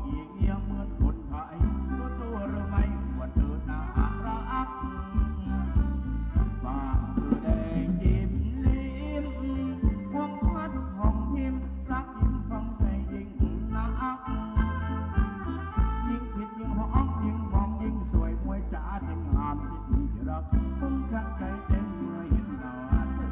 อีเอียงเหมือนคนไทยรู้ตัวหรือไม่ว่าเธอน่ารักปากเธอแดงยิ้มลิ้มห่วงพัดห้องพิมพ์รักยิ่งฟังใจยิ่งนักยิ่งผิดยิ่งหอมยิ่งมองยิ่งสวยมวยจ๋ายิ่งงามยิ่งรักผมชักใจเต็มเมื่อเห็นหน้าเธอ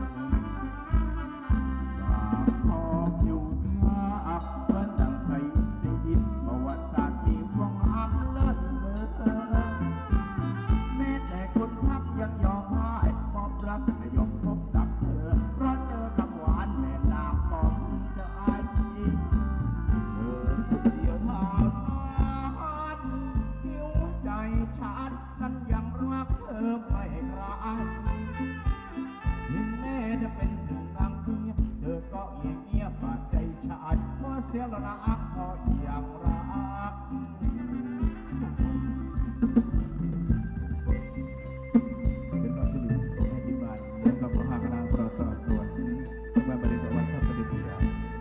จากพอผิวขาวเหมือนดังใสสีประวัติศาสตร์ที่พวงงามเลิศเลอแม้แต่คนทักยังยอมให้มอบรักให้ยกพบตักเธอเพราะเจอคำหวานแม่นางมองจะอายอีกเธอคนเดียวเท่านั้นหิวใจฉันนั้นยังรักเธอไม่คลายยิ่งแม่จะเป็นถึงนางเพียเธอก็เงียบเงียบปาดใจฉันเมื่อเสียแล้วนะอักพออย่างรักเป็นรอยที่ดีของแม่ที่บ้านเดินกับพระหากนางประสาทส่วนมาบริจาควัดพระปฏิบัติ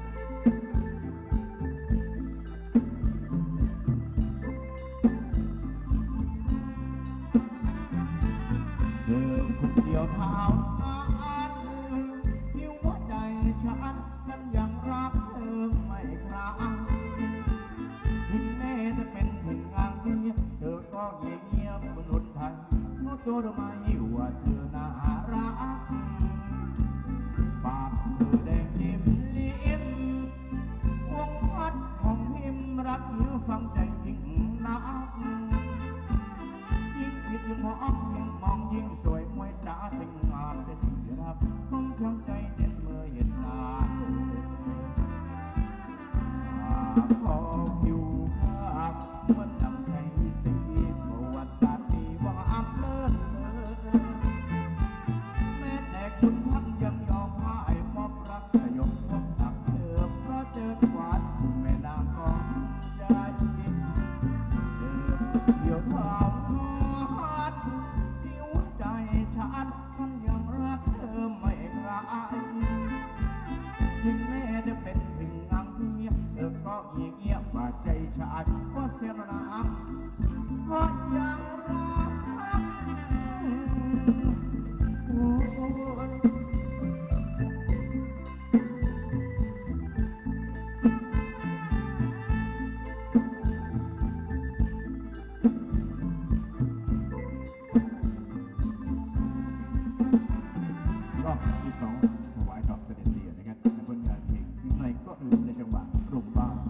เธอคนเดียวเท่านั้นที่หัวใจฉันนั้นยังรักเธอไม่คลายถึงแม้จะเป็นถึงงานเดียเธอก็เงียบเงียบมนุษย์ไทยรู้ตัวหรือไม่ว่าเธอน่ารักปากเธอแดงยิ้มลิ้มวงพัดของพิมพ์รักยิ่งฟังใจยิ่งนักยิ่งคิดยิ่งมองยิ่งมองยิ่งสวยมวยจ๋าถึงงามเป็นที่รักผมช้ำใจเจ็บเมื่อเห็นหน้าเธอพอผิวขาวเหมือนดังใจสีประวัติศาสตร์ที่ว่าอับเลิศแม้แต่คุณทักยังยอมให้มอบรักสยบพบตักเธอเพราะเจอหวานแม่นางกองใจยิ่งเธอเดียวเท่านั้นที่หัวใจฉันมันยังรักเธอไม่คลายยิ่งแม่จะเป็นถึงนางเพียเธอก็เงียบเงียบบาดใจฉันก็เสียแล้วนะก็ยังรักโอ้ยรอบที่สองถวายดอกเสด็จเดี่ยนะครับในผลงานเพลงยิ่งในก็ลืมในจังหวะรุ่มบ้า